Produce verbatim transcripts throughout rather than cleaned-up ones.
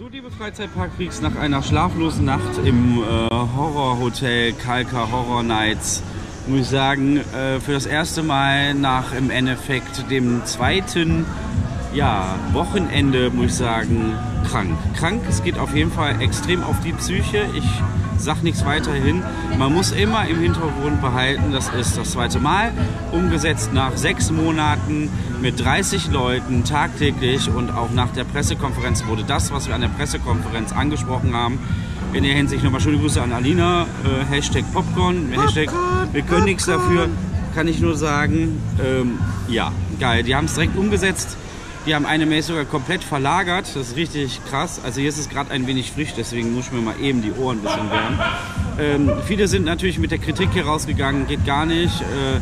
So, liebe Freizeitpark-Freaks, nach einer schlaflosen Nacht im äh, Horrorhotel Kalka Horror Nights muss ich sagen, äh, für das erste Mal nach im Endeffekt dem zweiten ja, Wochenende, muss ich sagen, krank. Krank, es geht auf jeden Fall extrem auf die Psyche. Ich sag nichts weiterhin. Man muss immer im Hintergrund behalten, das ist das zweite Mal, umgesetzt nach sechs Monaten mit dreißig Leuten tagtäglich, und auch nach der Pressekonferenz wurde das, was wir an der Pressekonferenz angesprochen haben, in der Hinsicht nochmal schöne Grüße an Alina, äh, Hashtag Popcorn, Popcorn, Hashtag wir können nichts dafür, kann ich nur sagen, ähm, ja, geil, die haben es direkt umgesetzt. Die haben eine Maze sogar komplett verlagert, das ist richtig krass. Also hier ist es gerade ein wenig frisch, deswegen muss ich mir mal eben die Ohren ein bisschen wärmen. Ähm, viele sind natürlich mit der Kritik hier rausgegangen, geht gar nicht,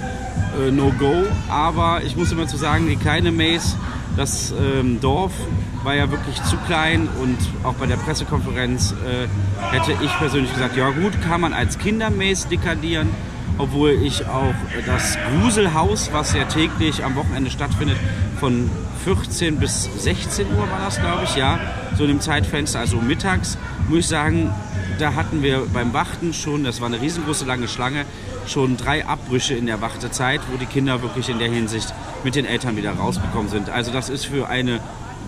äh, äh, no go. Aber ich muss immer zu sagen, die kleine Maze, das ähm, Dorf war ja wirklich zu klein, und auch bei der Pressekonferenz äh, hätte ich persönlich gesagt, ja gut, kann man als Kindermaze deklarieren. Obwohl ich auch das Gruselhaus, was ja täglich am Wochenende stattfindet, von vierzehn bis sechzehn Uhr war das, glaube ich, ja, so in einem Zeitfenster, also mittags, muss ich sagen, da hatten wir beim Warten schon, das war eine riesengroße lange Schlange, schon drei Abbrüche in der Wartezeit, wo die Kinder wirklich in der Hinsicht mit den Eltern wieder rausgekommen sind. Also das ist für eine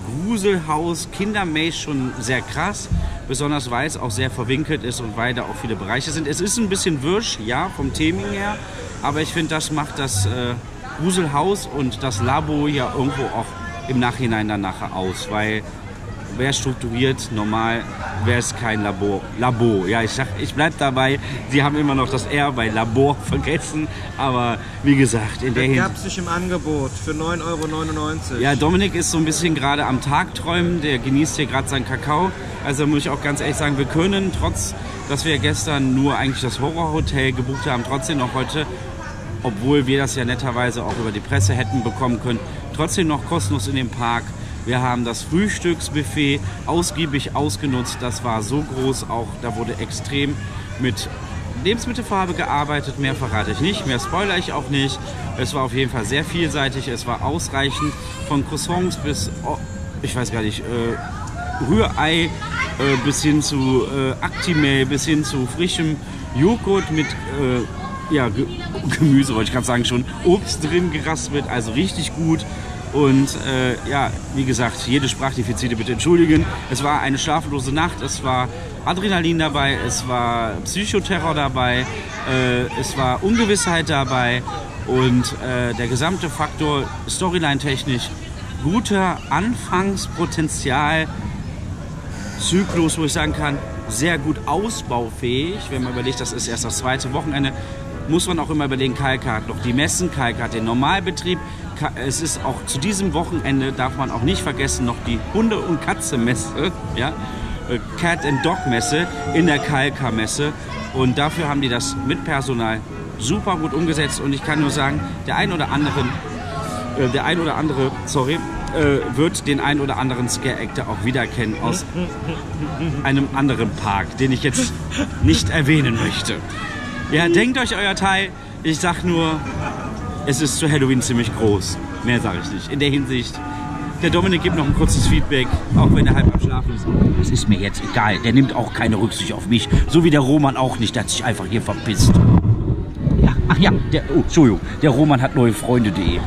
Gruselhaus-Kindermaze schon sehr krass, besonders weil es auch sehr verwinkelt ist und weil da auch viele Bereiche sind. Es ist ein bisschen wirsch, ja, vom Theming her, aber ich finde, das macht das äh, Gruselhaus und das Labo ja irgendwo auch im Nachhinein dann nachher aus, weil wer strukturiert, normal wäre es kein Labor. Labo, ja, ich, sag, ich bleib dabei, sie haben immer noch das R bei Labor vergessen, aber wie gesagt, in der Hinsicht... gab es nicht im Angebot für neun Euro neunundneunzig. Ja, Dominik ist so ein bisschen gerade am Tagträumen, der genießt hier gerade seinen Kakao, also muss ich auch ganz ehrlich sagen, wir können, trotz, dass wir gestern nur eigentlich das Horrorhotel gebucht haben, trotzdem noch heute, obwohl wir das ja netterweise auch über die Presse hätten bekommen können, trotzdem noch kostenlos in den Park. Wir haben das Frühstücksbuffet ausgiebig ausgenutzt. Das war so groß, auch da wurde extrem mit Lebensmittelfarbe gearbeitet. Mehr verrate ich nicht, mehr spoilere ich auch nicht. Es war auf jeden Fall sehr vielseitig. Es war ausreichend von Croissants bis, oh, ich weiß gar nicht, äh, Rührei äh, bis hin zu äh, Actimel, bis hin zu frischem Joghurt mit äh, ja, Ge Gemüse, wollte ich gerade sagen, schon Obst drin geraspelt. Also richtig gut. Und äh, ja, wie gesagt, jede Sprachdefizite bitte entschuldigen. Es war eine schlaflose Nacht, es war Adrenalin dabei, es war Psychoterror dabei, äh, es war Ungewissheit dabei, und äh, der gesamte Faktor Storyline-technisch guter Anfangspotenzial, Zyklus, wo ich sagen kann, sehr gut ausbaufähig. Wenn man überlegt, das ist erst das zweite Wochenende, muss man auch immer überlegen, Kalka hat noch die Messen, Kalka hat den Normalbetrieb. Es ist auch zu diesem Wochenende, darf man auch nicht vergessen, noch die Hunde- und Katze-Messe, ja? Cat and Dog Messe in der Kalka-Messe, und dafür haben die das mit Personal super gut umgesetzt, und ich kann nur sagen, der ein oder andere, äh, der ein oder andere, sorry, äh, wird den ein oder anderen Scare-Actor auch wiedererkennen aus einem anderen Park, den ich jetzt nicht erwähnen möchte. Ja, denkt euch euer Teil, ich sag nur, es ist zu Halloween ziemlich groß. Mehr sage ich nicht. In der Hinsicht, der Dominik gibt noch ein kurzes Feedback, auch wenn er halb am Schlafen ist. Das ist mir jetzt egal. Der nimmt auch keine Rücksicht auf mich. So wie der Roman auch nicht. Der hat sich einfach hier verpisst. Ja, ach ja, der, oh, Entschuldigung. Der Roman hat neue Freunde punkt de.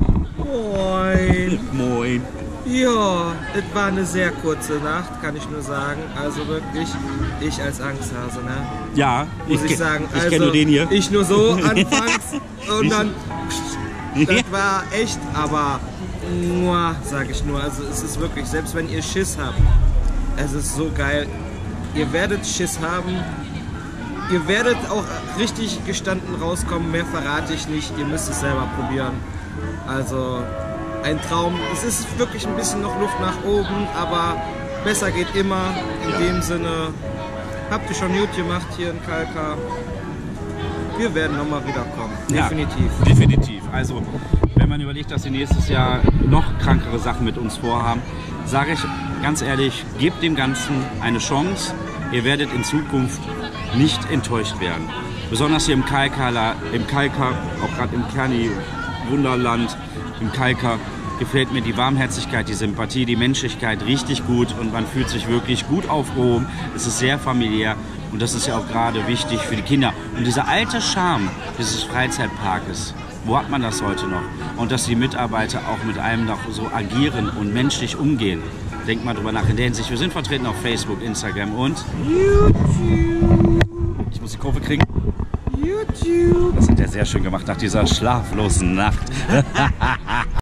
Moin. Moin. Ja, es war eine sehr kurze Nacht, kann ich nur sagen. Also wirklich, ich als Angsthase, ne? Ja, muss ich, ich sagen. Ich also, kenne nur den hier. Ich nur so anfangs und dann, das war echt, aber, muah, sag ich nur. Also es ist wirklich, selbst wenn ihr Schiss habt, es ist so geil. Ihr werdet Schiss haben. Ihr werdet auch richtig gestanden rauskommen. Mehr verrate ich nicht. Ihr müsst es selber probieren. Also ein Traum. Es ist wirklich ein bisschen noch Luft nach oben, aber besser geht immer. In ja. dem Sinne, habt ihr schon gut gemacht hier in Kalka. Wir werden nochmal wiederkommen. Definitiv. Ja, definitiv. Also, wenn man überlegt, dass sie nächstes Jahr noch krankere Sachen mit uns vorhaben, sage ich ganz ehrlich, gebt dem Ganzen eine Chance. Ihr werdet in Zukunft nicht enttäuscht werden. Besonders hier im Kalka, im Kalka, auch gerade im Kerni Wunderland, im Kalka. gefällt mir die Warmherzigkeit, die Sympathie, die Menschlichkeit richtig gut und man fühlt sich wirklich gut aufgehoben. Es ist sehr familiär und das ist ja auch gerade wichtig für die Kinder. Und dieser alte Charme dieses Freizeitparkes, wo hat man das heute noch? Und dass die Mitarbeiter auch mit einem noch so agieren und menschlich umgehen. Denkt mal drüber nach in der Hinsicht. Wir sind vertreten auf Facebook, Instagram und YouTube. Ich muss die Kurve kriegen. YouTube. Das hat er sehr schön gemacht nach dieser schlaflosen Nacht.